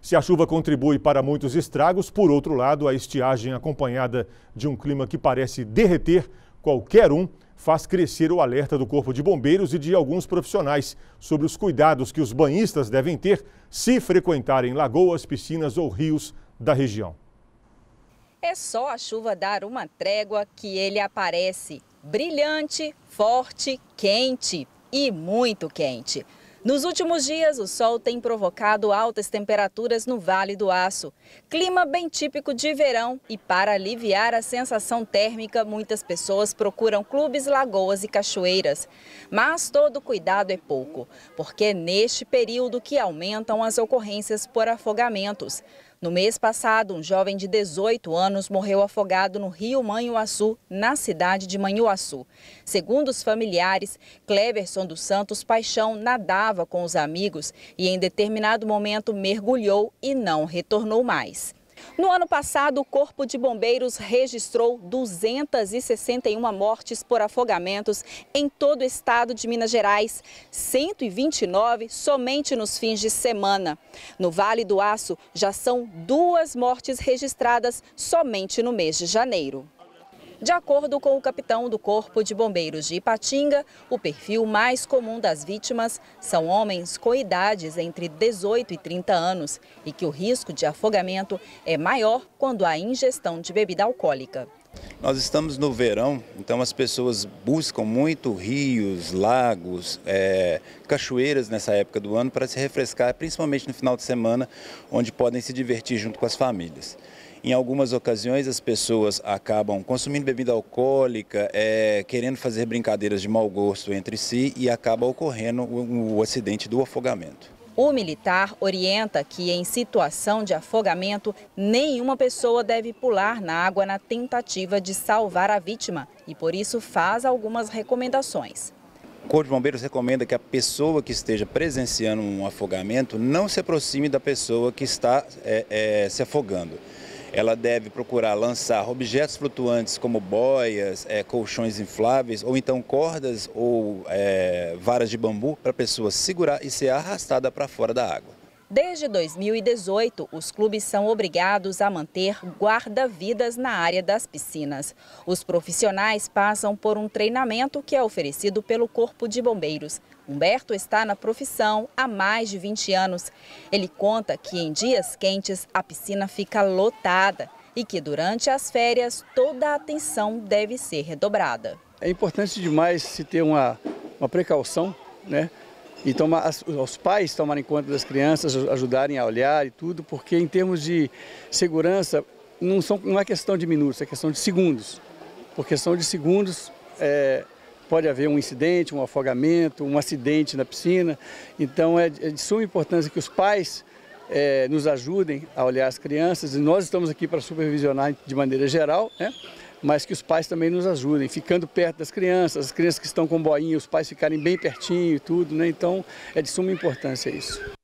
Se a chuva contribui para muitos estragos, por outro lado, a estiagem acompanhada de um clima que parece derreter qualquer um faz crescer o alerta do Corpo de Bombeiros e de alguns profissionais sobre os cuidados que os banhistas devem ter se frequentarem lagoas, piscinas ou rios da região. É só a chuva dar uma trégua que ele aparece brilhante, forte, quente e muito quente. Nos últimos dias, o sol tem provocado altas temperaturas no Vale do Aço. Clima bem típico de verão e para aliviar a sensação térmica, muitas pessoas procuram clubes, lagoas e cachoeiras. Mas todo cuidado é pouco, porque é neste período que aumentam as ocorrências por afogamentos. No mês passado, um jovem de 18 anos morreu afogado no rio Manhuaçu, na cidade de Manhuaçu. Segundo os familiares, Cleverson dos Santos Paixão nadava com os amigos e em determinado momento mergulhou e não retornou mais. No ano passado, o Corpo de Bombeiros registrou 261 mortes por afogamentos em todo o estado de Minas Gerais, 129 somente nos fins de semana. No Vale do Aço, já são 2 mortes registradas somente no mês de janeiro. De acordo com o capitão do Corpo de Bombeiros de Ipatinga, o perfil mais comum das vítimas são homens com idades entre 18 e 30 anos e que o risco de afogamento é maior quando há ingestão de bebida alcoólica. Nós estamos no verão, então as pessoas buscam muito rios, lagos, cachoeiras nessa época do ano para se refrescar, principalmente no final de semana, onde podem se divertir junto com as famílias. Em algumas ocasiões as pessoas acabam consumindo bebida alcoólica, querendo fazer brincadeiras de mau gosto entre si e acaba ocorrendo o acidente do afogamento. O militar orienta que em situação de afogamento, nenhuma pessoa deve pular na água na tentativa de salvar a vítima e por isso faz algumas recomendações. O Corpo de Bombeiros recomenda que a pessoa que esteja presenciando um afogamento não se aproxime da pessoa que está se afogando. Ela deve procurar lançar objetos flutuantes como boias, colchões infláveis ou então cordas ou varas de bambu para a pessoa segurar e ser arrastada para fora da água. Desde 2018, os clubes são obrigados a manter guarda-vidas na área das piscinas. Os profissionais passam por um treinamento que é oferecido pelo Corpo de Bombeiros. Humberto está na profissão há mais de 20 anos. Ele conta que em dias quentes a piscina fica lotada e que durante as férias toda a atenção deve ser redobrada. É importante demais se ter uma precaução, né? E os pais tomarem conta das crianças, ajudarem a olhar e tudo, porque em termos de segurança não é questão de minutos, é questão de segundos. Por questão de segundos pode haver um incidente, um afogamento, um acidente na piscina. Então é de suma importância que os pais nos ajudem a olhar as crianças. E nós estamos aqui para supervisionar de maneira geral, né? Mas que os pais também nos ajudem, ficando perto das crianças, as crianças que estão com boinha, os pais ficarem bem pertinho e tudo, né? Então é de suma importância isso.